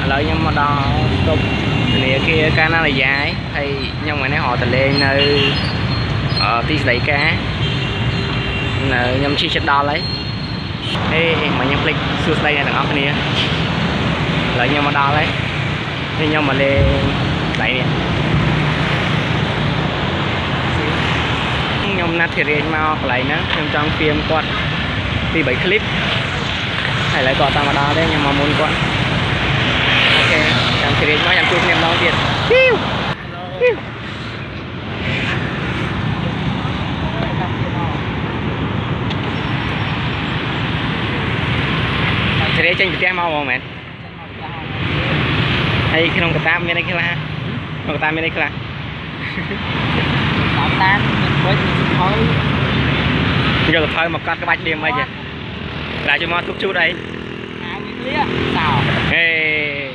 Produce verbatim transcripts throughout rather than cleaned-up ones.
lợi nhưng mà đó tục nè kia cá nó là dài hay nhưng mà nó họ từ lên nơi ở tí giấy cá là nhâm chi chất đo lấy ê mà nhâm click xuống đây này thằng ốc nè lợi nhưng mà đo lấy thế nhưng mà lên đây nè nhâm nát thì riêng mau lại nữa nhâm trong phim quạt đi bảy clip hay lại còn tao mà đo đấy nhưng mà muốn quạt ok nhâm thì riêng nó nhâm chụp nhâm đo tiền hiu hiu thì để trên cái mau không mẹ hay khi nông cái tam bên đây kia là nông cái tam bên đây kia là tam tam với thôi giờ thôi một con cái bạch điểm bây giờ lại cho món thuốc chút đây sao hey.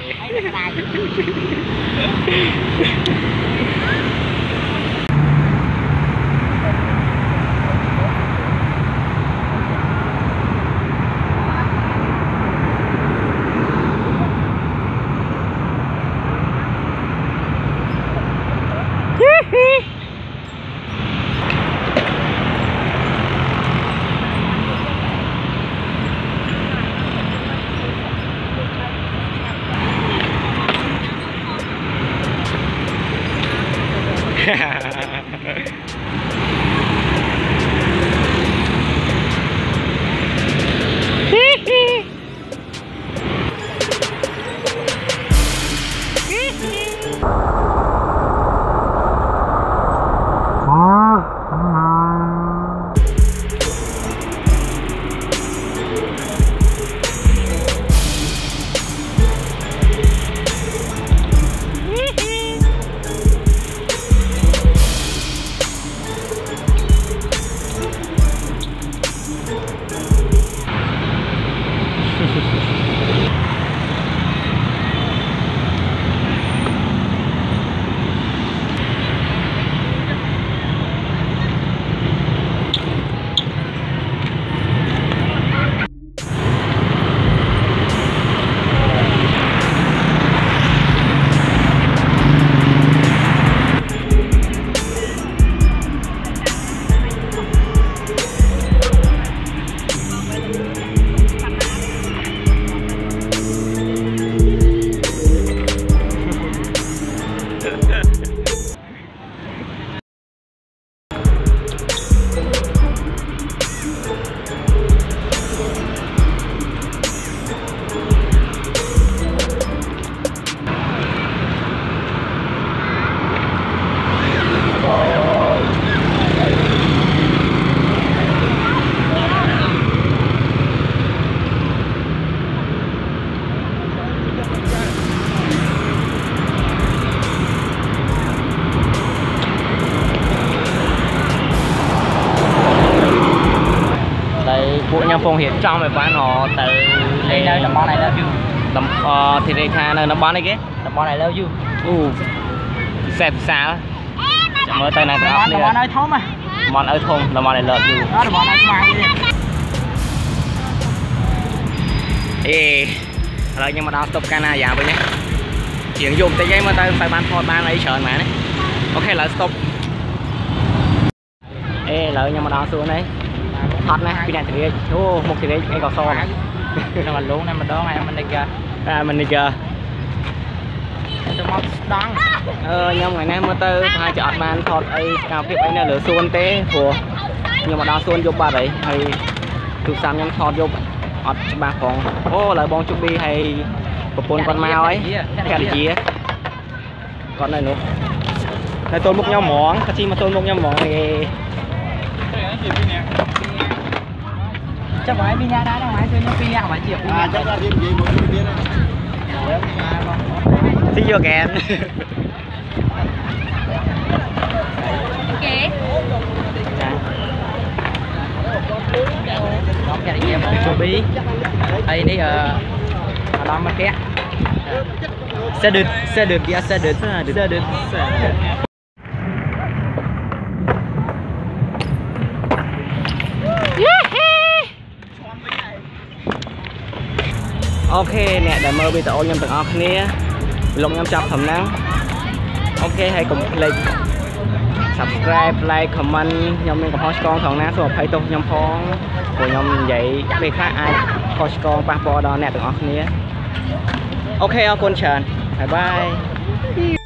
Phong hiện trong này bán họ từ lên đây món này đâu chứ tầm uh, thì đây tha nơi nó bán này cái món này đâu chứ u xẹp xa chẳng mới tay này món món ơi thôm à món ơi thôm là món này lợn chứ đó là món này mang đi ê rồi nhưng mà đó stop cana già vậy nhé chuyện dùng tay giấy mà tay phải bán thôi bán lấy sờn mà đấy ok là stop ê lợi nhưng mà đó xuống đấy hot này pin này thì ô một thì đấy cái cò so này nó mà luôn này mình đó này mình đi kìa à mình đi kìa tôi móc đắng ờ nhưng ngày nay mưa tư hai chợ man thọt ấy cao tiếp ấy là lửa xuân té của nhưng mà đa xuân vô ba đấy hay tụt sam nhắm thọt vô ọt ba phòng ô lại bong chụp đi hay một con con mao ấy cái gì chia con này nữa này tôi múc nhau món cái chi mà tôi múc nhau món này chắc phải pin đá đâu phải tôi pin nào phải chịu à chắc là thêm gì một cái pin này see you again ok đón cái gì mà cho bí đây đi ờ đón mà két sẽ được sẽ được ya sẽ được sẽ được ok nè để mơ video nhầm từng óc nia lục nhầm chọc thầm nắng ok hãy cùng like subscribe like comment nhầm mình có post con thằng ná số hay tung nhầm phong của nhầm vậy về khác ai post con passport đó nè từng óc nia ok con chào bye bye